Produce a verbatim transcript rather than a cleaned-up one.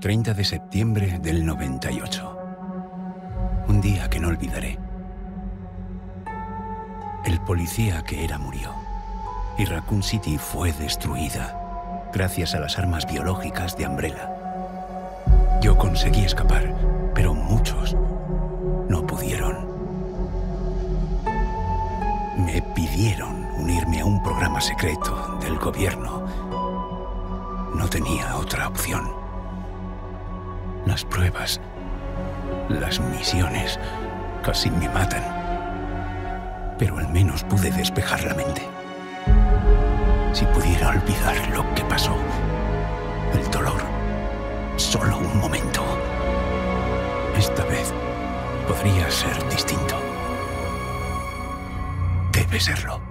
treinta de septiembre del noventa y ocho. Un día que no olvidaré. El policía que era murió, y Raccoon City fue destruida gracias a las armas biológicas de Umbrella. Yo conseguí escapar, pero muchos no pudieron. Me pidieron unirme a un programa secreto del gobierno. No tenía otra opción. Las pruebas, las misiones, casi me matan. Pero al menos pude despejar la mente. Si pudiera olvidar lo que pasó, el dolor, solo un momento, esta vez podría ser distinto. Debe serlo.